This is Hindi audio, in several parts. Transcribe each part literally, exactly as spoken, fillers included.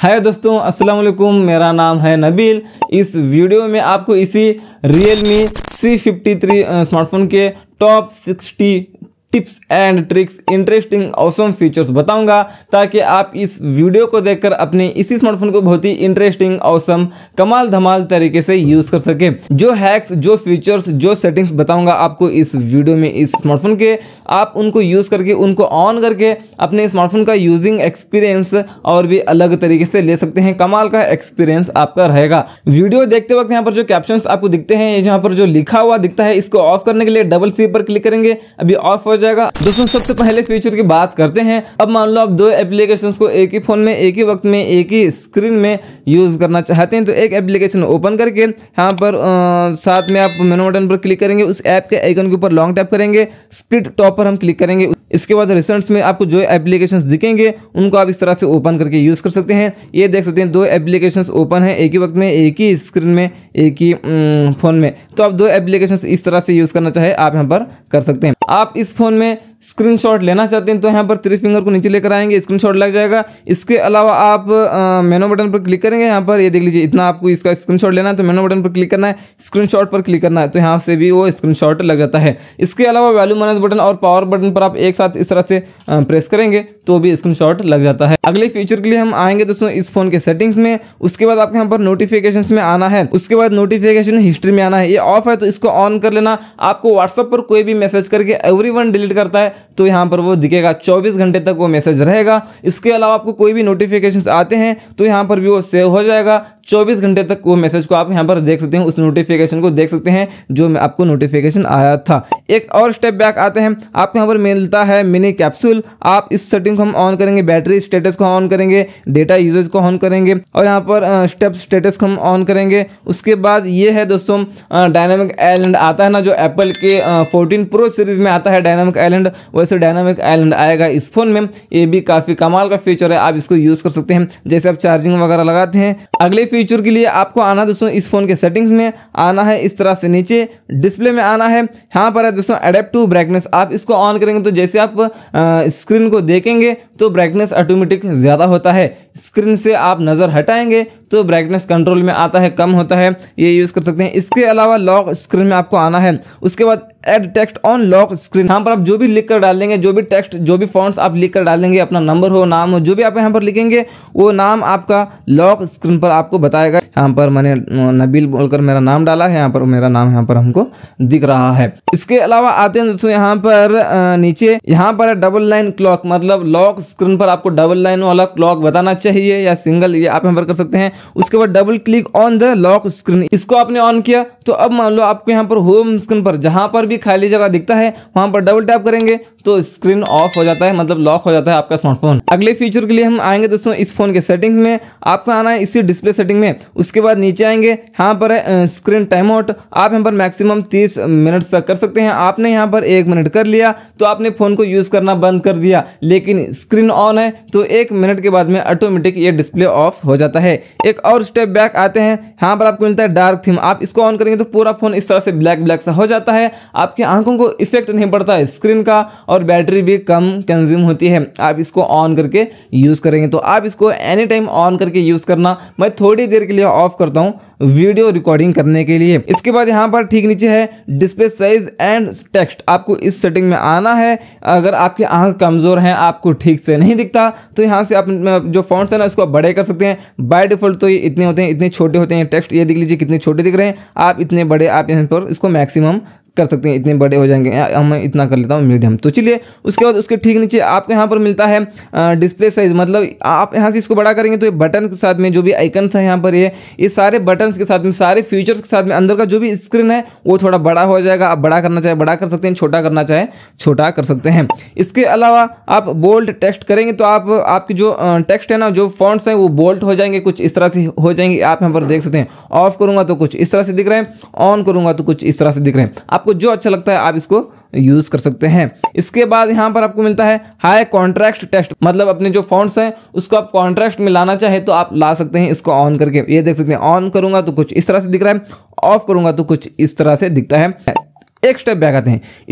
हाय दोस्तों, अस्सलाम वालेकुम। मेरा नाम है नबील। इस वीडियो में आपको इसी Realme C fifty three smartphone के top sixty tips and tricks, interesting awesome features बताऊंगा ताकि आप इस वीडियो को देखकर अपने इसी स्मार्टफोन को बहुत ही इंटरेस्टिंग, ऑसम, कमाल धमाल तरीके से यूज़ कर सके। जो हैक्स, जो फीचर्स, जो सेटिंग्स बताऊंगा आपको इस वीडियो में इस स्मार्टफोन के, आप उनको यूज़ करके, उनको ऑन करके अपने स्मार्टफोन का यूजिंग एक्सपीरियंस और भी अलग तरीके से ले सकते हैं। कमाल का एक्सपीरियंस आपका रहेगा। वीडियो देखते वक्त यहाँ पर जो कैप्शंस आपको दिखते हैं, यहाँ पर जो लिखा हुआ दिखता है, इसको ऑफ करने के लिए डबल सी पर क्लिक करेंगे, अभी ऑफ हो जाएगा। दोस्तों, सबसे पहले फीचर की बात करते हैं। अब मान लो आप दो एप्लीकेशंस को एक ही फोन में, एक ही वक्त में, एक ही स्क्रीन में यूज करना चाहते हैं, तो एक एप्लीकेशन ओपन करके यहाँ पर आ, साथ में आप मेनू बटन पर क्लिक करेंगे, उस ऐप के आइकन के ऊपर लॉन्ग टैप करेंगे, स्प्लिट टॉप पर हम क्लिक करेंगे। इसके बाद रिसेंट्स में आपको जो एप्लीकेशंस दिखेंगे उनको आप इस तरह से ओपन करके यूज़ कर सकते हैं। ये देख सकते हैं दो एप्लीकेशंस ओपन है एक ही वक्त में, एक ही स्क्रीन में, एक ही फ़ोन में। तो आप दो एप्लीकेशंस इस तरह से यूज़ करना चाहे आप यहाँ पर कर सकते हैं। आप इस फ़ोन में स्क्रीनशॉट लेना चाहते हैं तो यहाँ पर थ्री फिंगर को नीचे लेकर आएंगे, स्क्रीनशॉट लग जाएगा। इसके अलावा आप मेनू बटन पर क्लिक करेंगे, यहाँ पर ये देख लीजिए, इतना आपको इसका स्क्रीनशॉट लेना है तो मेनू बटन पर क्लिक करना है, स्क्रीनशॉट पर क्लिक करना है, तो यहाँ से भी वो स्क्रीनशॉट लग जाता है। इसके अलावा वैल्यू मैनेज बटन और पावर बटन पर आप एक साथ इस तरह से प्रेस करेंगे तो भी स्क्रीनशॉट लग जाता है। अगले फीचर के लिए हम आएंगे दोस्तों इस फोन के सेटिंग्स में। उसके बाद आपको यहाँ पर नोटिफिकेशंस में आना है, उसके बाद नोटिफिकेशन हिस्ट्री में आना है। ये ऑफ है तो इसको ऑन कर लेना। आपको व्हाट्सएप पर कोई भी मैसेज करके एवरीवन डिलीट करता है तो यहाँ पर वो दिखेगा, चौबीस घंटे तक वो मैसेज रहेगा। इसके अलावा आपको कोई भी नोटिफिकेशंस आते हैं तो यहाँ पर भी वो सेव हो जाएगा, चौबीस घंटे तक वो मैसेज को आप यहाँ पर देख सकते हैं, उस नोटिफिकेशन को देख सकते हैं जो आपको नोटिफिकेशन आया था। एक और स्टेप बैक आते हैं, आपको यहाँ पर मिलता है मिनी कैप्सूल। आप इस सेटिंग को हम ऑन करेंगे, बैटरी स्टेटस को ऑन करेंगे, डेटा यूजेज को ऑन करेंगे और यहाँ पर स्टेप स्टेटस को हम ऑन करेंगे। उसके बाद ये है दोस्तों डायनामिक आइलैंड आता है ना, जो एप्पल के फोर्टीन प्रो सीरीज में आता है डायनामिक आइलैंड, वैसे डायनामिक आइलैंड आएगा इस फोन में। ये भी काफ़ी कमाल का फीचर है, आप इसको यूज़ कर सकते हैं जैसे आप चार्जिंग वगैरह लगाते हैं। अगले फीचर के लिए आपको आना दोस्तों इस फोन के सेटिंग्स में आना है, इस तरह से नीचे डिस्प्ले में आना है। यहाँ पर है दोस्तों एडेप्टिव ब्राइटनेस, आप इसको ऑन करेंगे तो जैसे आप स्क्रीन को देखेंगे तो ब्राइटनेस ऑटोमेटिक ज़्यादा होता है, स्क्रीन से आप नज़र हटाएंगे तो ब्राइटनेस कंट्रोल में आता है, कम होता है, ये यूज़ कर सकते हैं। इसके अलावा लॉक स्क्रीन में आपको आना है। उसके बाद add text on lock screen, यहाँ पर आप जो भी लिख कर डालेंगे, जो भी टेक्स्ट, जो भी फॉन्ट्स आप लिख कर डालेंगे, अपना नंबर हो, नाम हो, जो भी आप यहाँ पर लिखेंगे वो नाम आपका लॉक स्क्रीन पर आपको बताएगा। यहाँ पर मैंने नबील बोलकर मेरा नाम डाला है, यहाँ पर मेरा नाम यहाँ पर हमको दिख रहा है। इसके अलावा आते हैं दोस्तों यहाँ पर नीचे, यहाँ पर है डबल लाइन क्लॉक, मतलब लॉक स्क्रीन पर आपको डबल लाइन वाला क्लॉक बताना चाहिए या सिंगल, ये आप यहाँ पर कर सकते हैं। उसके बाद double click on the lock screen, इसको आपने ऑन किया तो अब मान लो आपको यहाँ पर होम स्क्रीन पर जहाँ पर भी खाली जगह दिखता है वहाँ पर डबल टैप करेंगे तो स्क्रीन ऑफ हो जाता है, मतलब लॉक हो जाता है आपका स्मार्टफोन। अगले फीचर के लिए हम आएंगे दोस्तों इस फोन के सेटिंग्स में, आपको आना है इसी डिस्प्ले सेटिंग में। उसके बाद नीचे आएंगे, यहाँ पर है स्क्रीन टाइम आउट, आप यहाँ पर मैक्सिमम तीस मिनट तक कर सकते हैं। आपने यहाँ पर एक मिनट कर लिया तो आपने फ़ोन को यूज़ करना बंद कर दिया, लेकिन स्क्रीन ऑन है तो एक मिनट के बाद में ऑटोमेटिक ये डिस्प्ले ऑफ हो जाता है। एक और स्टेप बैक आते हैं, यहाँ पर आपको मिलता है डार्क थीम, आप इसको ऑन करेंगे तो पूरा फोन इस तरह से ब्लैक ब्लैक सा हो जाता है, आपकी आंखों को इफेक्ट नहीं पड़ता है स्क्रीन का और बैटरी भी कम कंज्यूम होती है। आप इसको ऑन करके यूज़ करेंगे तो आप इसको एनी टाइम ऑन करके यूज़ करना। मैं थोड़ी देर के लिए ऑफ करता हूँ वीडियो रिकॉर्डिंग करने के लिए। इसके बाद यहाँ पर ठीक नीचे है डिस्प्ले साइज एंड टेक्स्ट, आपको इस सेटिंग में आना है। अगर आपकी आंख कमज़ोर है, आपको ठीक से नहीं दिखता तो यहाँ से आप जो फॉन्ट्स है ना उसको बड़े कर सकते हैं। बाय डिफॉल्ट तो ये इतने होते हैं, इतने छोटे होते हैं टेक्स्ट, ये देख लीजिए कितने छोटे दिख रहे हैं, आप इतने बड़े आप यहाँ पर इसको मैक्सिमम कर सकते हैं, इतने बड़े हो जाएंगे। मैं इतना कर लेता हूँ मीडियम। तो चलिए, उसके बाद उसके ठीक नीचे आपको यहाँ पर मिलता है डिस्प्ले साइज, मतलब आप यहाँ से इसको बड़ा करेंगे तो ये बटन के साथ में जो भी आइकन्स है यहाँ पर ये ये सारे बटन्स के साथ में, सारे फीचर्स के साथ में अंदर का जो भी स्क्रीन है वो थोड़ा बड़ा हो जाएगा। आप बड़ा करना चाहे बड़ा कर सकते हैं, छोटा करना चाहे छोटा कर सकते हैं। इसके अलावा आप बोल्ड टेक्स्ट करेंगे तो आप आपकी जो टेक्स्ट है ना, जो फॉन्ट्स हैं वो बोल्ड हो जाएंगे, कुछ इस तरह से हो जाएंगे, आप यहाँ पर देख सकते हैं। ऑफ करूँगा तो कुछ इस तरह से दिख रहे हैं, ऑन करूँगा तो कुछ इस तरह से दिख रहे हैं। आपको जो अच्छा लगता है आप इसको यूज कर सकते हैं। इसके बाद यहाँ पर आपको मिलता है हाई कॉन्ट्रास्ट टेक्स्ट, मतलब अपने जो फॉन्ट्स हैं उसको आप कॉन्ट्रास्ट में लाना चाहे तो आप ला सकते हैं इसको ऑन करके। ये देख सकते हैं, ऑन करूंगा तो कुछ इस तरह से दिख रहा है, ऑफ करूंगा तो कुछ इस तरह से दिखता है। एक स्टेप बैक आते हैं, इसी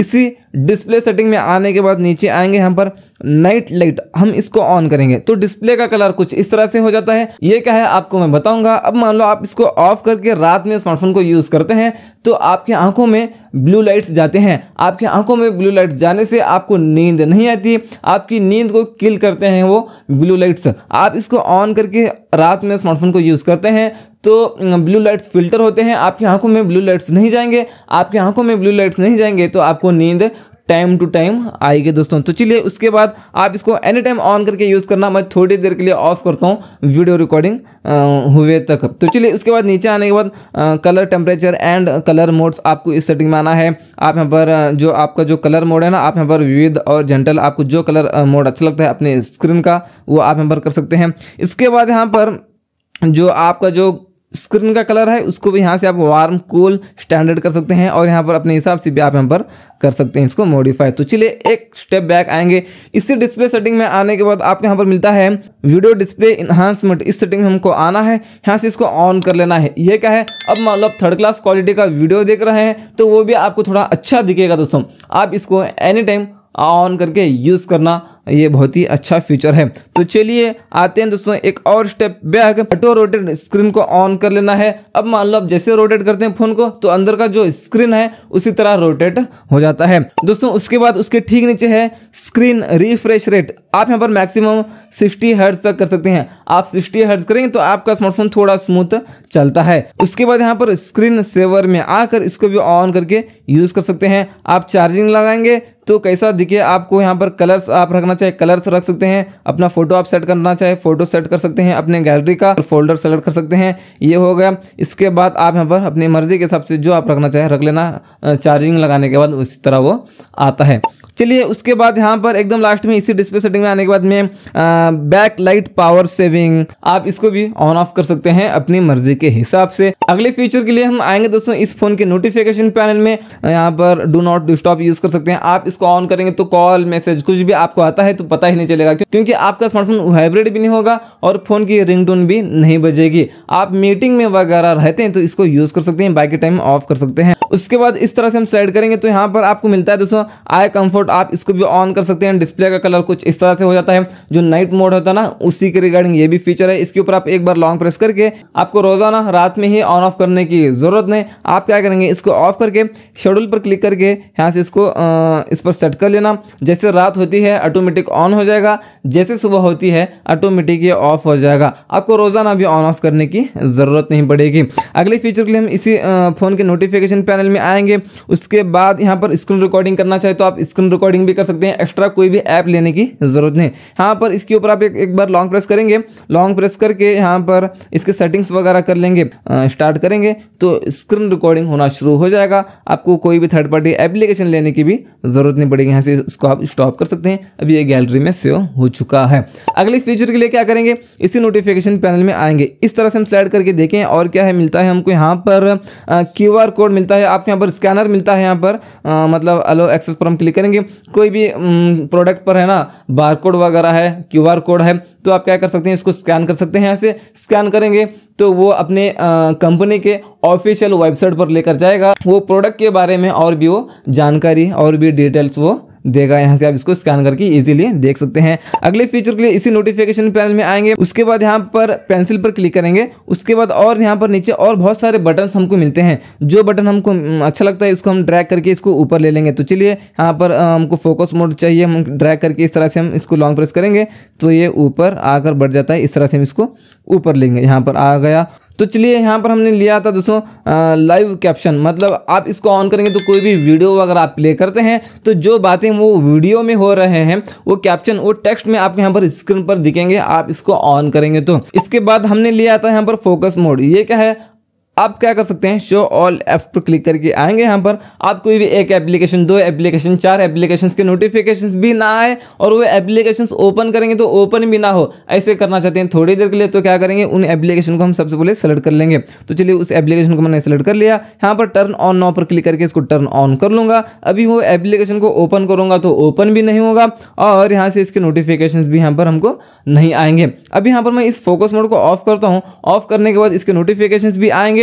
डिस्प्ले सेटिंग में आने के बाद नीचे आएंगे यहाँ पर नाइट लाइट, हम इसको ऑन करेंगे तो डिस्प्ले का कलर कुछ इस तरह से हो जाता है। ये क्या है आपको मैं बताऊंगा। अब मान लो आप इसको ऑफ करके रात में स्मार्टफोन को यूज़ करते हैं तो आपकी आंखों में ब्लू लाइट्स जाते हैं। आपकी आंखों में ब्लू लाइट्स जाने से आपको नींद नहीं आती, आपकी नींद को किल करते हैं वो ब्लू लाइट्स। आप इसको ऑन करके रात में स्मार्टफोन को यूज़ करते हैं तो ब्लू लाइट्स फिल्टर होते हैं, आपकी आंखों में ब्लू लाइट्स नहीं जाएंगे। आपकी आंखों में ब्लू लाइट्स नहीं जाएंगे तो आपको नींद टाइम टू टाइम आएगी दोस्तों। तो चलिए उसके बाद आप इसको एनी टाइम ऑन करके यूज़ करना। मैं थोड़ी देर के लिए ऑफ करता हूँ वीडियो रिकॉर्डिंग हुए तक। तो चलिए उसके बाद नीचे आने के बाद colour temperature and colour modes आपको इस सेटिंग में आना है। आप यहाँ पर जो आपका जो कलर मोड है ना, आप यहाँ पर विविध और जेंटल, आपको जो कलर मोड अच्छा लगता है अपने स्क्रीन का वो आप यहाँ पर कर सकते हैं। इसके बाद यहाँ पर जो आपका जो स्क्रीन का कलर है उसको भी यहाँ से आप वार्म कूल स्टैंडर्ड कर सकते हैं और यहाँ पर अपने हिसाब से भी आप यहाँ पर कर सकते हैं इसको मॉडिफाई। तो चलिए एक स्टेप बैक आएंगे। इसी डिस्प्ले सेटिंग में आने के बाद आपको यहाँ पर मिलता है वीडियो डिस्प्ले इन्हांसमेंट। इस सेटिंग में हमको आना है, यहाँ से इसको ऑन कर लेना है। ये क्या है, अब मान लो आप थर्ड क्लास क्वालिटी का वीडियो देख रहे हैं तो वो भी आपको थोड़ा अच्छा दिखेगा दोस्तों। आप इसको एनी टाइम ऑन करके यूज़ करना, ये बहुत ही अच्छा फीचर है। तो चलिए आते हैं दोस्तों एक और step back. Auto rotate screen को ऑन कर लेना है। अब मान लो आप जैसे रोटेट करते हैं फोन को तो अंदर का जो स्क्रीन है उसी तरह रोटेट हो जाता है दोस्तों। उसके बाद उसके ठीक नीचे है स्क्रीन रिफ्रेश रेट। आप यहाँ पर मैक्सिमम सिक्सटी हर्ट्ज तक कर सकते हैं। आप सिक्सटी हर्ट्ज करेंगे तो आपका स्मार्टफोन थोड़ा स्मूथ चलता है। उसके बाद यहाँ पर स्क्रीन सेवर में आकर इसको भी ऑन करके यूज़ कर सकते हैं। आप चार्जिंग लगाएंगे तो कैसा दिखे आपको, यहाँ पर कलर्स आप रखना चाहे कलर्स रख सकते हैं, अपना फोटो आप सेट करना चाहे फोटो सेट कर सकते हैं, अपने गैलरी का फोल्डर सेलेक्ट कर सकते हैं। ये हो गया। इसके बाद आप यहाँ पर अपनी मर्जी के हिसाब से जो आप रखना चाहे रख लेना। चार्जिंग लगाने के बाद उसी तरह वो आता है। चलिए उसके बाद यहाँ पर एकदम लास्ट में इसी डिस्प्ले सेटिंग में आने के बाद में बैक लाइट पावर सेविंग, आप इसको भी ऑन ऑफ कर सकते हैं अपनी मर्जी के हिसाब से। अगले फीचर के लिए हम आएंगे दोस्तों इस फोन के नोटिफिकेशन पैनल में। यहाँ पर डू नॉट डिस्टर्ब यूज कर सकते हैं। आप इसको ऑन करेंगे तो कॉल मैसेज कुछ भी आपको आता है तो पता ही नहीं चलेगा, क्योंकि आपका स्मार्टफोन वाइब्रेट भी नहीं होगा और फोन की रिंगटोन भी नहीं बजेगी। आप मीटिंग में वगैरह रहते हैं तो इसको यूज कर सकते हैं, बाकी टाइम ऑफ कर सकते हैं। उसके बाद इस तरह से हम स्लाइड करेंगे तो यहाँ पर आपको मिलता है दोस्तों आई कंफर्ट। आप इसको भी ऑन कर सकते हैं। डिस्प्ले का कलर कुछ इस तरह से हो जाता है, जो नाइट मोड होता है ना उसी के रिगार्डिंग ये भी फीचर है। इसके ऊपर आप एक बार लॉन्ग प्रेस करके, आपको रोजाना रात में ही ऑन ऑफ करने की जरूरत नहीं। आप क्या करेंगे, इसको ऑफ करके शेड्यूल पर क्लिक करके यहाँ से इसको आ, इस पर सेट कर लेना। जैसे रात होती है ऑटोमेटिक ऑन हो जाएगा, जैसे सुबह होती है ऑटोमेटिक ये ऑफ हो जाएगा। आपको रोजाना भी ऑन ऑफ करने की जरूरत नहीं पड़ेगी। अगले फीचर के लिए हम इसी फोन के नोटिफिकेशन पैनल में आएंगे। उसके बाद यहाँ पर स्क्रीन रिकॉर्डिंग करना चाहे तो आप स्क्रीन रिकॉर्डिंग भी कर सकते हैं। एक्स्ट्रा कोई भी ऐप लेने की जरूरत नहीं। यहाँ पर इसके ऊपर आप एक, एक बार लॉन्ग प्रेस करेंगे, लॉन्ग प्रेस करके यहाँ पर इसके सेटिंग्स वगैरह कर लेंगे, स्टार्ट करेंगे तो स्क्रीन रिकॉर्डिंग होना शुरू हो जाएगा। आपको कोई भी थर्ड पार्टी एप्लीकेशन लेने की भी जरूरत नहीं पड़ेगी। यहाँ से इसको आप स्टॉप कर सकते हैं। अभी ये गैलरी में सेव हो चुका है। अगले फीचर के लिए क्या करेंगे, इसी नोटिफिकेशन पैनल में आएंगे। इस तरह से हम स्लाइड करके देखें और क्या है मिलता है हमको। यहाँ पर क्यू आर कोड मिलता है, आपको यहाँ पर स्कैनर मिलता है। यहाँ पर आ, मतलब अलो एक्सेस पर हम क्लिक करेंगे। कोई भी प्रोडक्ट पर है ना बारकोड वगैरह है, क्यूआर कोड है, तो आप क्या कर सकते हैं, इसको स्कैन कर सकते हैं। यहाँ से स्कैन करेंगे तो वो अपने कंपनी के ऑफिशियल वेबसाइट पर लेकर जाएगा। वो प्रोडक्ट के बारे में और भी वो जानकारी और भी डिटेल्स वो देगा। यहाँ से आप इसको स्कैन करके इजीली देख सकते हैं। अगले फीचर के लिए इसी नोटिफिकेशन पैनल में आएंगे। उसके बाद यहाँ पर पेंसिल पर क्लिक करेंगे। उसके बाद और यहाँ पर नीचे और बहुत सारे बटन्स हमको मिलते हैं। जो बटन हमको अच्छा लगता है इसको हम ड्रैग करके इसको ऊपर ले लेंगे। तो चलिए यहाँ पर हमको फोकस मोड चाहिए, हम ड्रैग करके इस तरह से हम इसको लॉन्ग प्रेस करेंगे तो ये ऊपर आकर बढ़ जाता है। इस तरह से हम इसको ऊपर लेंगे, यहाँ पर आ गया। तो चलिए यहाँ पर हमने लिया था दोस्तों लाइव कैप्शन, मतलब आप इसको ऑन करेंगे तो कोई भी वीडियो अगर आप प्ले करते हैं तो जो बातें वो वीडियो में हो रहे हैं वो कैप्शन वो टेक्स्ट में आपको यहाँ पर स्क्रीन पर दिखेंगे, आप इसको ऑन करेंगे तो। इसके बाद हमने लिया था यहाँ पर फोकस मोड। ये क्या है, आप क्या कर सकते हैं, शो ऑल ऐप्स पर क्लिक करके आएंगे। यहाँ पर आप कोई भी एक एप्लीकेशन, दो एप्लीकेशन, चार एप्लीकेशंस के नोटिफिकेशंस भी ना आए और वो एप्लीकेशंस ओपन करेंगे तो ओपन भी ना हो, ऐसे करना चाहते हैं थोड़ी देर के लिए, तो क्या करेंगे, उन एप्लीकेशन को हम सबसे पहले सेलेक्ट कर लेंगे। तो चलिए उस एप्लीकेशन को मैंने सेलेक्ट कर लिया। यहाँ पर टर्न ऑन नाउ पर क्लिक करके इसको टर्न ऑन कर लूँगा। अभी वो एप्लीकेशन को ओपन करूँगा तो ओपन भी नहीं होगा और यहाँ से इसके नोटिफिकेशन भी यहाँ पर हमको नहीं आएंगे। अब यहाँ पर मैं इस फोकस मोड को ऑफ करता हूँ। ऑफ करने के बाद इसके नोटिफिकेशन भी आएंगे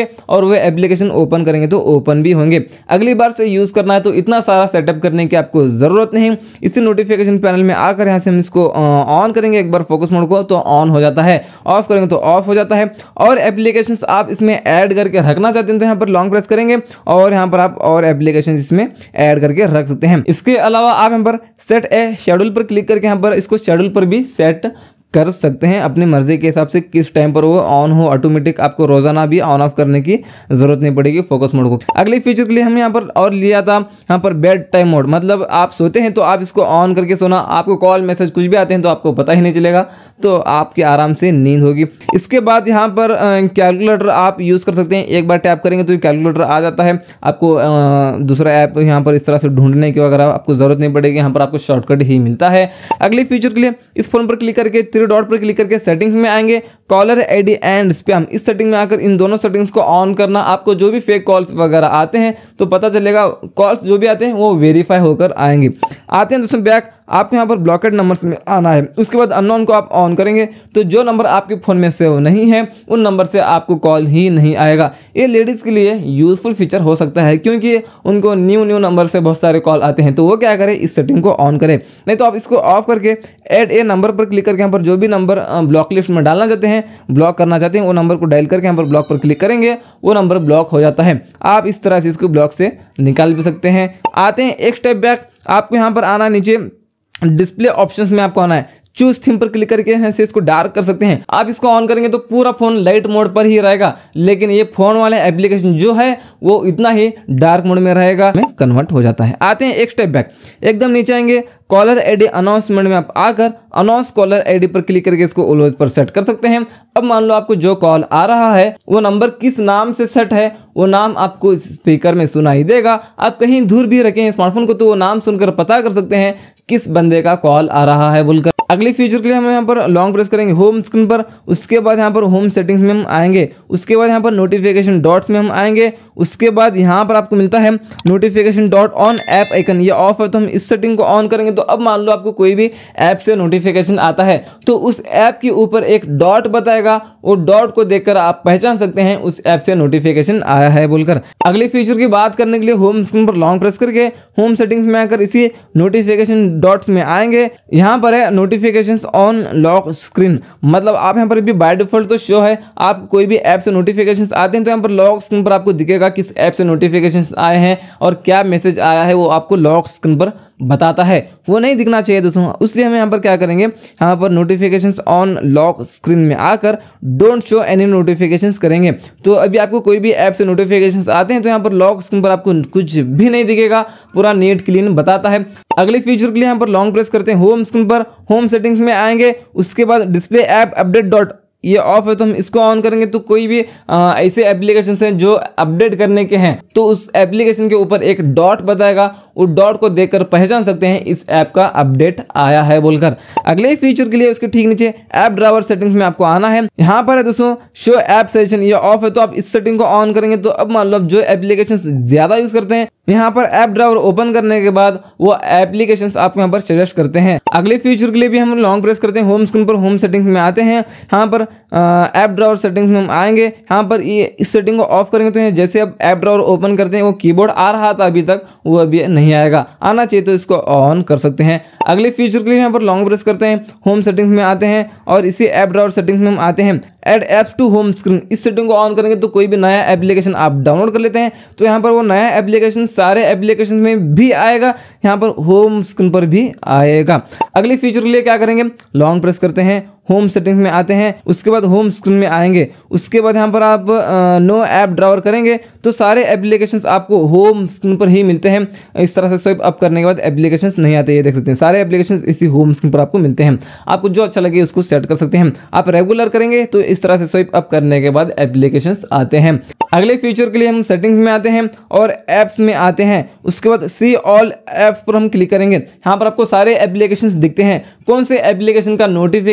और वो एप्लीकेशन ओपन करेंगे तो ओपन भी होंगे। अगली बार से यूज़ करना है तो इतना सारा सेटअप करने की आपको ज़रूरत नहीं। इसी नोटिफिकेशन पैनल में आकर यहाँ से हम इसको ऑन करेंगे एक बार फोकस मोड को तो ऑन हो जाता है, ऑफ करेंगे तो ऑफ हो जाता है। और एप्लीकेशंस आप इसमें ऐड करके रखना चाहते हैं तो यहाँ पर लॉन्ग प्रेस करेंगे और यहाँ पर आप और एप्लीकेशन इसमें ऐड करके रख सकते हैं। इसके अलावा आप यहाँ पर सेट ए शेड्यूल पर क्लिक करके यहाँ पर इसको शेड्यूल पर भी सेट कर सकते हैं अपनी मर्जी के हिसाब से, किस टाइम पर वो ऑन हो। ऑटोमेटिक आपको रोजाना भी ऑन ऑफ करने की जरूरत नहीं पड़ेगी फोकस मोड को। अगले फीचर के लिए हमने यहाँ पर और लिया था यहाँ पर बेड टाइम मोड, मतलब आप सोते हैं तो आप इसको ऑन करके सोना, आपको कॉल मैसेज कुछ भी आते हैं तो आपको पता ही नहीं चलेगा, तो आपकी आराम से नींद होगी। इसके बाद यहाँ पर कैलकुलेटर आप यूज़ कर सकते हैं, एक बार टैप करेंगे तो कैलकुलेटर आ जाता है। आपको आ, दूसरा ऐप यहाँ पर इस तरह से ढूंढने की वगैरह आपको जरूरत नहीं पड़ेगी, यहाँ पर आपको शॉर्टकट ही मिलता है। अगले फीचर के लिए इस फोन पर क्लिक करके थ्री डॉट पर क्लिक करके सेटिंग्स में आएंगे, कॉलर आईडी एंड स्पैम, इस सेटिंग में आकर इन दोनों सेटिंग्स को ऑन करना। आपको जो भी फेक कॉल्स वगैरह आते हैं तो पता चलेगा, कॉल्स जो भी आते हैं वो वेरीफाई होकर आएंगे। आते हैं दोस्तों बैक, आपको यहाँ पर ब्लॉकेड नंबर्स में आना है। उसके बाद अननोन को आप ऑन करेंगे तो जो नंबर आपके फ़ोन में सेव नहीं है उन नंबर से आपको कॉल ही नहीं आएगा। ये लेडीज़ के लिए यूज़फुल फीचर हो सकता है क्योंकि उनको न्यू न्यू नंबर से बहुत सारे कॉल आते हैं, तो वो क्या करें, इस सेटिंग को ऑन करें। नहीं तो आप इसको ऑफ करके ऐड ए नंबर पर क्लिक करके यहाँ पर जो भी नंबर ब्लॉक लिस्ट में डालना चाहते हैं, ब्लॉक करना चाहते हैं, वो नंबर को डायल करके यहाँ पर ब्लॉक पर क्लिक करेंगे, वो नंबर ब्लॉक हो जाता है। आप इस तरह से इसको ब्लॉक से निकाल भी सकते हैं। आते हैं एक स्टेप बैक, आपको यहाँ पर आना, नीचे डिस्प्ले ऑप्शंस में आपको आना है, चूज थीम पर क्लिक करके यहाँ से इसको डार्क कर सकते हैं। आप इसको ऑन करेंगे तो पूरा फोन लाइट मोड पर ही रहेगा, लेकिन ये फोन वाले एप्लीकेशन जो है वो इतना ही डार्क मोड में रहेगा, में कन्वर्ट हो जाता है। आते हैं एक स्टेप बैक, एकदम नीचे आएंगे, कॉलर आईडी अनाउंसमेंट में आप आकर अनाउंस कॉलर आईडी पर क्लिक करके इसको ऑलवेज पर सेट कर सकते हैं। अब मान लो आपको जो कॉल आ रहा है वो नंबर किस नाम से सेट है, वो नाम आपको स्पीकर में सुनाई देगा। आप कहीं दूर भी रखें स्मार्टफोन को तो वो नाम सुनकर पता कर सकते हैं किस बंदे का कॉल आ रहा है बोलकर। अगले फीचर के लिए हम यहाँ पर लॉन्ग प्रेस करेंगे होम स्क्रीन पर, उसके बाद यहाँ पर होम सेटिंग्स में हम आएंगे, उसके बाद यहाँ पर नोटिफिकेशन डॉट्स में हम आएंगे, उसके बाद यहाँ पर आपको मिलता है notification dot on app icon, ये ऑफ है तो हम इस सेटिंग को ऑन करेंगे। तो अब मान लो आपको कोई भी ऐप से नोटिफिकेशन आता है तो उस ऐप के ऊपर एक डॉट बताएगा, वो डॉट को देखकर आप पहचान सकते हैं उस ऐप से नोटिफिकेशन आया है बोलकर। अगले फीचर की बात करने के लिए होम स्क्रीन पर लॉन्ग प्रेस करके होम सेटिंग्स में आकर इसी नोटिफिकेशन डॉट्स में आएंगे, यहाँ पर है नोटिफिकेशंस ऑन लॉक स्क्रीन, मतलब आप यहाँ पर भी बाय डिफॉल्ट तो शो है, आप कोई भी ऐप से नोटिफिकेशंस आते हैं तो यहाँ पर लॉक स्क्रीन पर आपको दिखेगा किस ऐप से नोटिफिकेशंस आए हैं और क्या मैसेज आया है, वो आपको लॉक स्क्रीन पर बताता है। वो नहीं दिखना चाहिए दोस्तों, इसलिए हम यहाँ पर क्या करेंगे, यहाँ पर नोटिफिकेशंस ऑन लॉक स्क्रीन में आकर डोंट शो एनी नोटिफिकेशंस करेंगे। तो अभी आपको कोई भी ऐप से नोटिफिकेशंस आते हैं तो यहाँ पर लॉक स्क्रीन पर आपको कुछ भी नहीं दिखेगा, पूरा नीट क्लीन बताता है। अगले फीचर के लिए यहाँ पर लॉन्ग प्रेस करते हैं होम स्क्रीन पर, होम सेटिंग्स में आएंगे, उसके बाद डिस्प्ले ऐप अपडेट डॉट, ये ऑफ है तो हम इसको ऑन करेंगे तो कोई भी आ, ऐसे एप्लीकेशन हैं जो अपडेट करने के हैं तो उस एप्लीकेशन के ऊपर एक डॉट बताएगा, वो डॉट को देखकर पहचान सकते हैं इस ऐप का अपडेट आया है बोलकर। अगले फीचर के लिए उसके ठीक नीचे ऐप ड्राइवर सेटिंग्स में आपको आना है, यहाँ पर है दोस्तों शो ऐप सजेशन, ये ऑफ है तो आप इस सेटिंग को ऑन करेंगे तो अब मान लो जो एप्लीकेशन ज्यादा यूज करते हैं यहाँ पर ऐप ड्राइवर ओपन करने के बाद वो एप्लीकेशंस आपको यहाँ पर सजेस्ट करते हैं। अगले फीचर के लिए भी हम लॉन्ग प्रेस करते हैं होम स्क्रीन पर, होम सेटिंग्स में आते हैं, यहाँ पर ऐप ड्राइवर सेटिंग्स में हम आएंगे, यहाँ पर ये इस सेटिंग को ऑफ करेंगे तो जैसे अब ऐप ड्राइवर ओपन करते हैं वो कीबोर्ड आ रहा था अभी तक, वो अभी नहीं आएगा, आना चाहिए तो इसको ऑन कर सकते हैं। अगले फीचर के लिए यहाँ पर लॉन्ग प्रेस करते हैं, होम सेटिंग्स में आते हैं और इसी ऐप ड्राइवर सेटिंग्स में हम आते हैं add apps to home screen, इस सेटिंग को ऑन करेंगे तो कोई भी नया एप्लीकेशन आप डाउनलोड कर लेते हैं तो यहाँ पर वो नया एप्लीकेशन सारे एप्लीकेशन में भी आएगा, यहाँ पर होम स्क्रीन पर भी आएगा। अगले फीचर के लिए क्या करेंगे, लॉन्ग प्रेस करते हैं, होम सेटिंग्स में आते हैं, उसके बाद होम स्क्रीन में आएंगे, उसके बाद यहाँ पर आप नो ऐप ड्राइवर करेंगे तो सारे एप्लीकेशंस आपको होम स्क्रीन पर ही मिलते हैं। इस तरह से स्वाइप अप करने के बाद एप्लीकेशंस नहीं आते, ये देख सकते हैं सारे एप्लीकेशंस इसी होम स्क्रीन पर आपको मिलते हैं। आपको जो अच्छा लगे उसको सेट कर सकते हैं। आप रेगुलर करेंगे तो इस तरह से स्वाइप अप करने के बाद एप्लीकेशंस आते हैं। अगले फीचर के लिए हम सेटिंग्स में आते हैं और ऐप्स में आते हैं, उसके बाद सी ऑल ऐप्स पर हम क्लिक करेंगे, यहाँ पर आपको सारे एप्लीकेशंस दिखते हैं, कौन से एप्लीकेशन का नोटिफिकेशन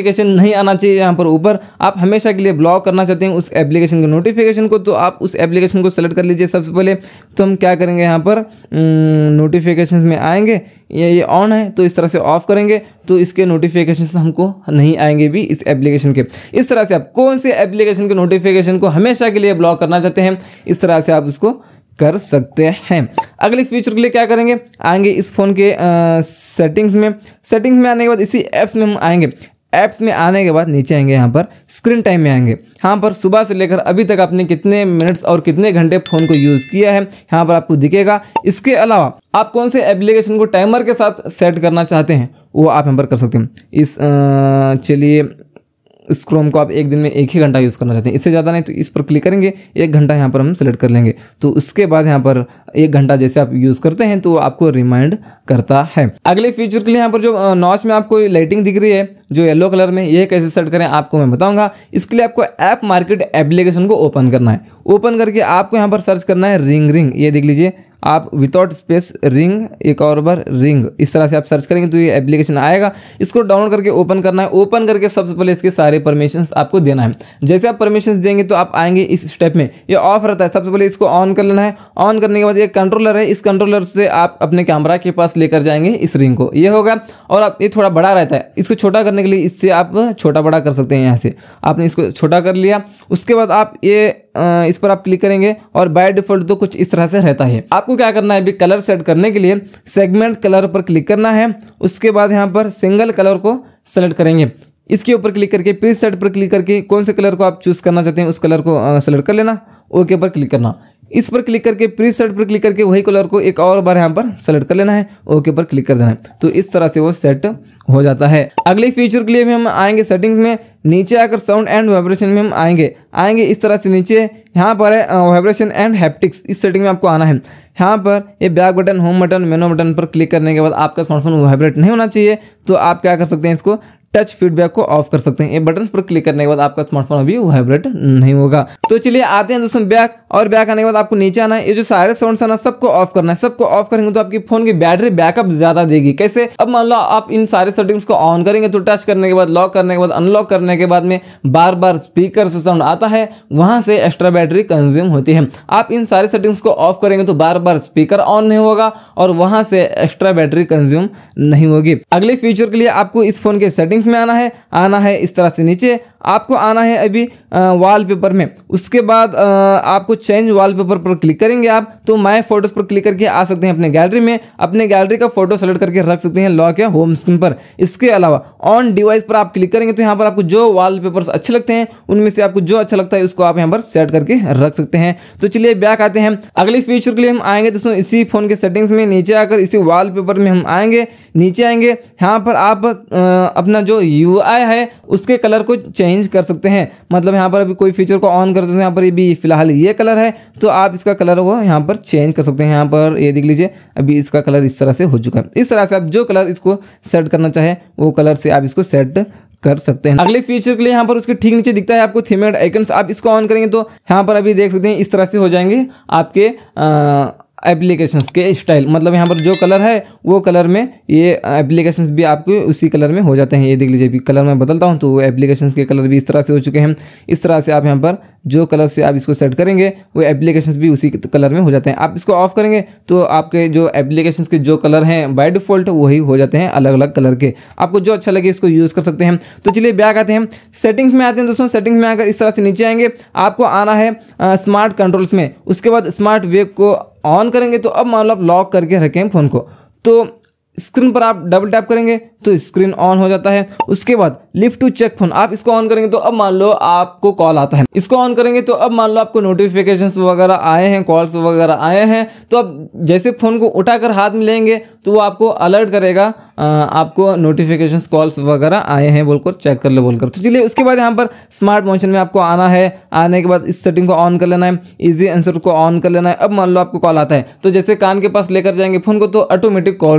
नहीं आना चाहिए यहाँ पर ऊपर। आप हमेशा के लिए ब्लॉक करना चाहते हैं उस एप्लीकेशन के नोटिफिकेशन को, तो आप उस एप्लीकेशन को सेलेक्ट कर लीजिए। सबसे पहले तो हम क्या करेंगे, यहाँ पर नोटिफिकेशन में आएंगे, ये ये ऑन है तो इस तरह से ऑफ करेंगे तो इसके नोटिफिकेशन हमको नहीं आएंगे भी इस एप्लीकेशन के। इस तरह से आप कौन से एप्लीकेशन के नोटिफिकेशन को हमेशा के लिए ब्लॉक करना चाहते हैं, इस तरह से आप उसको कर सकते हैं। अगले फीचर के लिए क्या करेंगे, आएंगे इस फ़ोन के सेटिंग्स में। सेटिंग्स में आने के बाद इसी ऐप्स में हम आएंगे। ऐप्स में आने के बाद नीचे आएंगे, यहाँ पर स्क्रीन टाइम में आएंगे। यहाँ पर सुबह से लेकर अभी तक आपने कितने मिनट्स और कितने घंटे फ़ोन को यूज़ किया है यहाँ पर आपको दिखेगा। इसके अलावा आप कौन से एप्लीकेशन को टाइमर के साथ सेट करना चाहते हैं वो आप यहाँ पर कर सकते हैं। इस चलिए इस क्रोम को आप एक दिन में एक ही घंटा यूज़ करना चाहते हैं, इससे ज़्यादा नहीं, तो इस पर क्लिक करेंगे, एक घंटा यहाँ पर हम सेलेक्ट कर लेंगे। तो उसके बाद यहाँ पर एक घंटा जैसे आप यूज़ करते हैं तो आपको रिमाइंड करता है। अगले फीचर के लिए यहाँ पर जो नॉच में आपको लाइटिंग दिख रही है जो येलो कलर में, ये कैसे सेट करें आपको मैं बताऊँगा। इसके लिए आपको ऐप मार्केट एप्लीकेशन को ओपन करना है। ओपन करके आपको यहाँ पर सर्च करना है रिंग रिंग, ये देख लीजिए आप विदाउट स्पेस रिंग, एक और बार रिंग, इस तरह से आप सर्च करेंगे तो ये एप्लीकेशन आएगा। इसको डाउनलोड करके ओपन करना है। ओपन करके सबसे पहले इसके सारे परमिशंस आपको देना है। जैसे आप परमिशंस देंगे तो आप आएंगे इस स्टेप में, ये ऑफ रहता है। सबसे पहले इसको ऑन कर लेना है। ऑन करने के बाद एक कंट्रोलर है, इस कंट्रोलर से आप अपने कैमरा के पास लेकर जाएंगे इस रिंग को, ये होगा। और आप ये थोड़ा बड़ा रहता है, इसको छोटा करने के लिए इससे आप छोटा बड़ा कर सकते हैं। यहाँ से आपने इसको छोटा कर लिया, उसके बाद आप ये इस पर आप क्लिक करेंगे और बाय डिफॉल्ट तो कुछ इस तरह से रहता है। आपको क्या करना है, अभी कलर सेट करने के लिए सेगमेंट कलर पर क्लिक करना है। उसके बाद यहाँ पर सिंगल कलर को सेलेक्ट करेंगे। इसके ऊपर क्लिक करके प्रीसेट पर क्लिक करके कौन से कलर को आप चूज करना चाहते हैं उस कलर को सेलेक्ट कर लेना। ओके पर क्लिक करना। इस पर क्लिक करके प्रीसेट पर क्लिक करके वही कलर को एक और बार यहाँ पर सेलेक्ट कर लेना है। ओके पर क्लिक कर देना है। तो इस तरह से वो सेट हो जाता है। अगले फीचर के लिए भी हम आएंगे सेटिंग्स में। नीचे आकर साउंड एंड वाइब्रेशन में हम आएंगे आएंगे इस तरह से नीचे यहाँ पर है वाइब्रेशन एंड हैप्टिक्स, इस सेटिंग में आपको आना है। यहाँ पर ये back button, home button, menu button पर क्लिक करने के बाद आपका स्मार्टफोन वाइब्रेट नहीं होना चाहिए, तो आप क्या कर सकते हैं, इसको टच फीडबैक को ऑफ कर सकते हैं। ये बटन पर क्लिक करने के बाद आपका स्मार्टफोन अभी वाइब्रेट नहीं होगा। तो चलिए आते हैं दोस्तों बैक, और बैक आने के बाद आपको नीचे आना है। ये जो सारे साउंड्स है ना सबको ऑफ करना है। सबको ऑफ करेंगे तो आपकी फोन की बैटरी बैकअप ज्यादा देगी। कैसे, अब मान लो आप इन सारे सेटिंग्स को ऑन करेंगे तो टच करने के बाद, लॉक करने के बाद, अनलॉक करने के बाद में बार बार स्पीकर से साउंड आता है, वहां से एक्स्ट्रा बैटरी कंज्यूम होती है। आप इन सारे सेटिंग्स को ऑफ करेंगे तो बार बार स्पीकर ऑन नहीं होगा और वहां से एक्स्ट्रा बैटरी कंज्यूम नहीं होगी। अगले फीचर के लिए आपको इस फोन के सेटिंग्स में आना है आना है इस तरह से नीचे आपको आना है अभी वॉलपेपर में। उसके बाद आ, आपको चेंज वॉलपेपर पर क्लिक करेंगे आप तो माय फोटोज पर क्लिक करके आ सकते हैं अपने गैलरी में। अपने गैलरी का फोटो सेलेक्ट करके रख सकते हैं लॉक या होम स्क्रीन पर। इसके अलावा ऑन डिवाइस पर आप क्लिक करेंगे तो यहाँ पर आपको जो वॉलपेपर्स अच्छे लगते हैं उनमें से आपको जो अच्छा लगता है उसको आप यहाँ पर सेट करके रख सकते हैं। तो चलिए बैक आते हैं। अगले फीचर के लिए हम आएंगे दोस्तों इसी फोन के सेटिंग्स में। नीचे आकर इसी वॉलपेपर में हम आएंगे, नीचे आएंगे, यहाँ पर आप आ, अपना जो यू आई है उसके कलर को चेंज कर सकते हैं। मतलब यहाँ पर अभी कोई फीचर को ऑन करते हैं, यहाँ पर ये भी फिलहाल ये कलर है तो आप इसका कलर वो यहाँ पर चेंज कर सकते हैं। यहाँ पर ये देख लीजिए अभी इसका कलर इस तरह से हो चुका है। इस तरह से आप जो कलर इसको सेट करना चाहे वो कलर से आप इसको सेट कर सकते हैं। अगले फीचर के लिए यहाँ पर उसके ठीक नीचे दिखता है आपको थीम एंड आइकन्स। आप इसको ऑन करेंगे तो यहाँ पर अभी देख सकते हैं इस तरह से हो जाएंगे आपके आ, एप्लीकेशंस के स्टाइल। मतलब यहाँ पर जो कलर है वो कलर में ये एप्लीकेशंस भी आपके उसी कलर में हो जाते हैं। ये देख लीजिए अभी कलर मैं बदलता हूँ तो एप्लीकेशंस के कलर भी इस तरह से हो चुके हैं। इस तरह से आप यहाँ पर जो कलर से आप इसको सेट करेंगे वो एप्लीकेशंस भी उसी कलर में हो जाते हैं। आप इसको ऑफ करेंगे तो आपके जो एप्लीकेशंस के जो कलर हैं बाय डिफॉल्ट वही हो जाते हैं अलग अलग कलर के। आपको जो अच्छा लगे इसको यूज़ कर सकते हैं। तो चलिए बैक आते हैं, सेटिंग्स में आते हैं दोस्तों। सेटिंग्स में आकर इस तरह से नीचे आएंगे, आपको आना है स्मार्ट कंट्रोल्स में। उसके बाद स्मार्ट वेब को ऑन करेंगे तो अब मान लो आप लॉक करके रखें फ़ोन को तो स्क्रीन पर आप डबल टैप करेंगे तो स्क्रीन ऑन हो जाता है। उसके बाद लिफ्ट टू चेक फोन, आप इसको ऑन करेंगे तो अब मान लो आपको कॉल आता है। इसको ऑन करेंगे तो अब मान लो आपको नोटिफिकेशंस वगैरह आए हैं, कॉल्स वगैरह आए हैं, तो अब जैसे फ़ोन को उठाकर हाथ में लेंगे तो वो आपको अलर्ट करेगा आपको नोटिफिकेशंस कॉल्स वगैरह आए हैं बोलकर, चेक कर लो बोलकर। तो चलिए उसके बाद यहाँ पर स्मार्ट मोशन में आपको आना है। आने के बाद इस सेटिंग को ऑन कर लेना है, ईजी आंसर को ऑन कर लेना है। अब मान लो आपको कॉल आता है तो जैसे कान के पास लेकर जाएंगे फ़ोन को तो ऑटोमेटिक कॉल रिसीव हो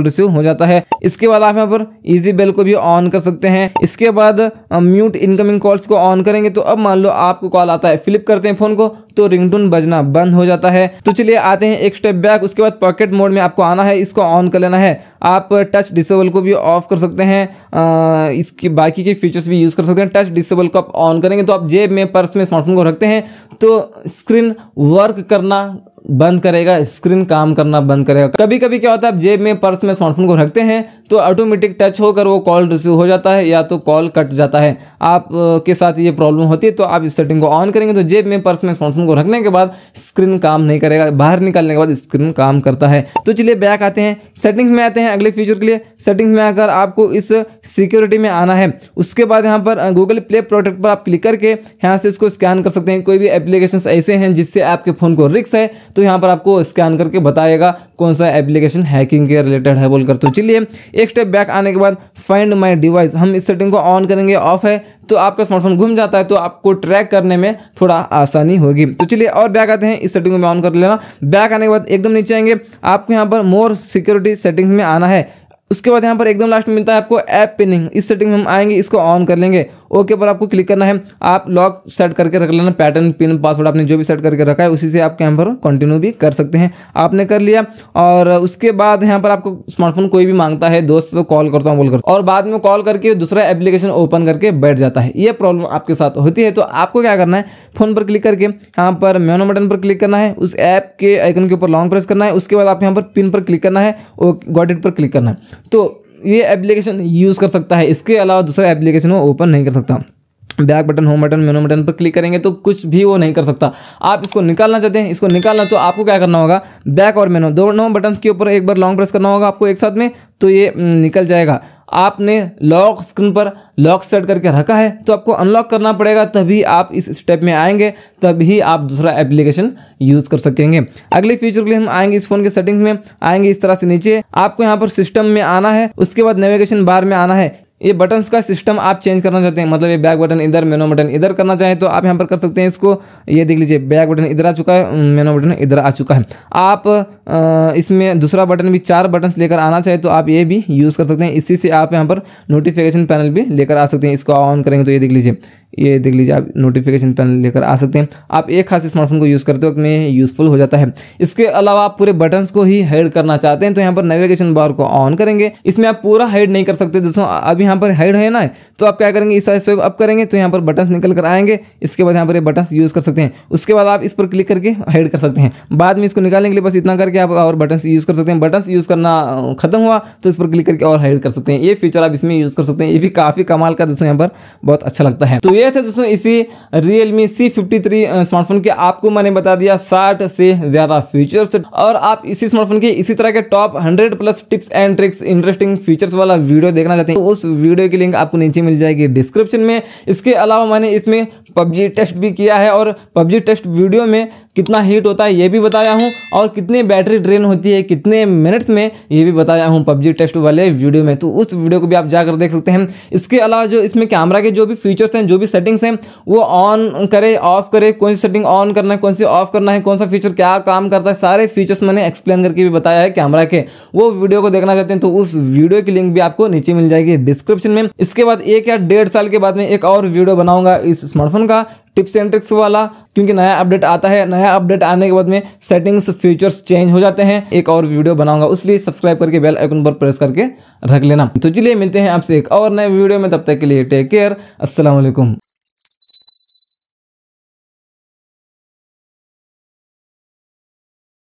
जाता है। इसके बाद आप यहाँ पर इजी बेल को भी ऑन कर सकते हैं। इसके बाद म्यूट इनकमिंग कॉल्स को ऑन करेंगे तो अब मान लो आपको कॉल आता है, फ्लिप करते हैं फोन को तो रिंगटोन बजना बंद हो जाता है। तो चलिए आते हैं एक स्टेप बैक। उसके बाद पॉकेट मोड में आपको आना है, इसको ऑन कर लेना है। आप टच डिसेबल को भी ऑफ कर सकते हैं, आ, इसकी बाकी के फीचर्स भी यूज़ कर सकते हैं। टच डिसेबल को आप ऑन करेंगे तो आप जेब में, पर्स में स्मार्टफोन को रखते हैं तो स्क्रीन वर्क करना बंद करेगा, स्क्रीन काम करना बंद करेगा। कभी कभी क्या होता है, आप जेब में, पर्स में स्मार्टफोन को रखते हैं तो ऑटोमेटिक टच होकर वो कॉल रिसीव हो जाता है या तो कॉल कट जाता है। आप के साथ ये प्रॉब्लम होती है तो आप इस सेटिंग को ऑन करेंगे तो जेब में, पर्स में स्मार्टफोन को रखने के बाद स्क्रीन काम नहीं करेगा, बाहर निकालने के बाद स्क्रीन काम करता है। तो चलिए बैक आते हैं, सेटिंग्स में आते हैं। अगले फीचर के लिए सेटिंग्स में आकर आपको इस सिक्योरिटी में आना है। उसके बाद यहाँ पर गूगल प्ले प्रोटेक्ट पर आप क्लिक करके यहाँ से इसको स्कैन कर सकते हैं। कोई भी एप्लीकेशन ऐसे हैं जिससे आपके फ़ोन को रिस्क है तो यहाँ पर आपको स्कैन करके बताएगा कौन सा एप्लीकेशन हैकिंग के रिलेटेड है बोलकर। तो चलिए एक स्टेप बैक आने के बाद फाइंड माय डिवाइस, हम इस सेटिंग को ऑन करेंगे, ऑफ है तो आपका स्मार्टफोन घूम जाता है तो आपको ट्रैक करने में थोड़ा आसानी होगी। तो चलिए और बैक आते हैं, इस सेटिंग को मैं ऑन कर लेना। बैक आने के बाद एकदम नीचे आएंगे, आपको यहाँ पर मोर सिक्योरिटी सेटिंग्स में आना है। उसके बाद यहाँ पर एकदम लास्ट में मिलता है आपको ऐप पिनिंग, इस सेटिंग में हम आएंगे, इसको ऑन कर लेंगे। ओके पर आपको क्लिक करना है। आप लॉक सेट करके रख लेना, पैटर्न, पिन, पासवर्ड आपने जो भी सेट करके रखा है उसी से आप यहाँ पर कंटिन्यू भी कर सकते हैं। आपने कर लिया और उसके बाद यहाँ पर आपको स्मार्टफोन कोई भी मांगता है, दोस्त तो कॉल करता हूँ बोलकर, और बाद में कॉल करके दूसरा एप्लीकेशन ओपन करके बैठ जाता है। ये प्रॉब्लम आपके साथ होती है तो आपको क्या करना है, फोन पर क्लिक करके यहाँ पर मेनू बटन पर क्लिक करना है, उस ऐप के आइकन के ऊपर लॉन्ग प्रेस करना है। उसके बाद आप यहाँ पर पिन पर क्लिक करना है और गॉट इट पर क्लिक करना है तो ये एप्लीकेशन यूज़ कर सकता है। इसके अलावा दूसरा एप्लीकेशन वो ओपन नहीं कर सकता। Back button, home button, menu button पर क्लिक करेंगे तो कुछ भी वो नहीं कर सकता। आप इसको निकालना चाहते हैं, इसको निकालना तो आपको क्या करना होगा, बैक और मेनू दोनों बटन के ऊपर एक बार लॉन्ग प्रेस करना होगा आपको एक साथ में, तो ये निकल जाएगा। आपने लॉक स्क्रीन पर लॉक सेट करके रखा है तो आपको अनलॉक करना पड़ेगा, तभी आप इस स्टेप में आएंगे, तभी आप दूसरा एप्लीकेशन यूज़ कर सकेंगे। अगले फीचर के लिए हम आएंगे इस फोन के सेटिंग्स में, आएंगे इस तरह से नीचे, आपको यहाँ पर सिस्टम में आना है। उसके बाद नेविगेशन बार में आना है। ये बटन्स का सिस्टम आप चेंज करना चाहते हैं, मतलब ये बैक बटन इधर, मेनू बटन इधर करना चाहें तो आप यहाँ पर कर सकते हैं इसको। ये देख लीजिए, बैक बटन इधर आ चुका है, मेनू बटन इधर आ चुका है। आप आ, इसमें दूसरा बटन भी चार बटन्स लेकर आना चाहे तो आप ये भी यूज़ कर सकते हैं। इसी से आप यहाँ पर नोटिफिकेशन पैनल भी लेकर आ सकते हैं। इसको ऑन करेंगे तो ये देख लीजिए, ये देख लीजिए आप नोटिफिकेशन पैनल लेकर आ सकते हैं। आप एक खास स्मार्टफोन को यूज़ करते वक्त में यूज़फुल हो जाता है। इसके अलावा आप पूरे बटन्स को ही हाइड करना चाहते हैं तो यहाँ पर नेविगेशन बार को ऑन करेंगे। इसमें आप पूरा हाइड नहीं कर सकते दोस्तों, अब यहाँ पर हाइड है ना, तो आप क्या करेंगे, इस साइड से अप करेंगे तो यहाँ पर बटन्स निकल कर आएंगे। इसके बाद यहाँ पर ये बटन्स यूज़ कर सकते हैं। उसके बाद आप इस पर क्लिक करके हाइड कर सकते हैं। बाद में इसको निकालने के लिए बस इतना करके आप और बटन्स यूज़ कर सकते हैं। बटन्स यूज़ करना खत्म हुआ तो इस पर क्लिक करके और हाइड कर सकते हैं। ये फीचर आप इसमें यूज़ कर सकते हैं। ये भी काफ़ी कमाल का दोस्तों, यहाँ पर बहुत अच्छा लगता है। तो ये थे दोस्तों इसी Realme C fifty three smartphone के आपको मैंने बता दिया साठ से ज़्यादा फीचर्स, और आप इसी स्मार्टफोन के इसी तरह के top hundred plus tips and tricks, interesting features वाला वीडियो देखना चाहते हैं तो उस वीडियो की लिंक आपको नीचे मिल जाएगी डिस्क्रिप्शन में। इसके अलावा मैंने इसमें पबजी टेस्ट भी किया है और पबजी टेस्ट वीडियो में कितना हीट होता है ये भी बताया हूँ, और कितनी बैटरी ड्रेन होती है कितने मिनट्स में ये भी बताया हूँ पबजी टेस्ट वाले वीडियो में, तो उस वीडियो को भी आप जाकर देख सकते हैं। इसके अलावा जो इसमें कैमरा के जो भी फीचर्स हैं, जो भी सेटिंग्स हैं, वो ऑन करे ऑफ करे, कौन सी सेटिंग ऑन करना है, कौन सी ऑफ करना है, कौन सा फीचर क्या काम करता है, सारे फीचर्स मैंने एक्सप्लेन करके भी बताया है कैमरा के। वो वीडियो को देखना चाहते हैं तो उस वीडियो की लिंक भी आपको नीचे मिल जाएगी डिस्क्रिप्शन में। इसके बाद एक या डेढ़ साल के बाद में एक और वीडियो बनाऊंगा इस स्मार्टफोन का टिप्स एंड ट्रिक्स वाला, क्योंकि नया अपडेट आता है। नया अपडेट आने के बाद में सेटिंग्स फीचर्स चेंज हो जाते हैं। एक और वीडियो बनाऊंगा, उसलिए सब्सक्राइब करके बेल आइकन पर प्रेस करके रख लेना। तो चलिए मिलते हैं आपसे एक और नए वीडियो में, तब तक के लिए टेक केयर, अस्सलाम वालेकुम।